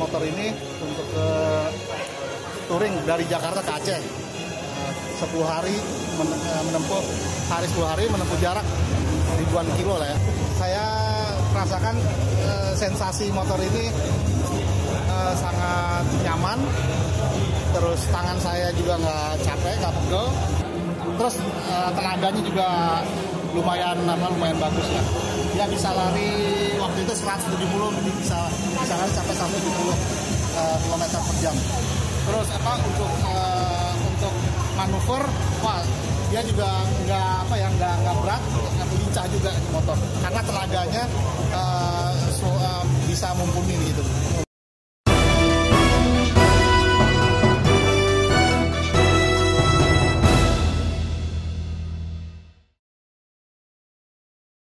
motor ini untuk ke touring dari Jakarta ke Aceh. 10 hari menempuh hari 10 hari menempuh jarak ribuan kilo lah ya. Saya merasakan sensasi motor ini sangat nyaman. Terus tangan saya juga nggak capek, nggak pegel. Terus tenaganya juga lumayan bagus ya. Dia bisa lari waktu itu 170, bisa lari sampai 170 km per jam. Terus untuk manuver, wah dia juga nggak berat, nggak lincah juga motor. Karena tenaganya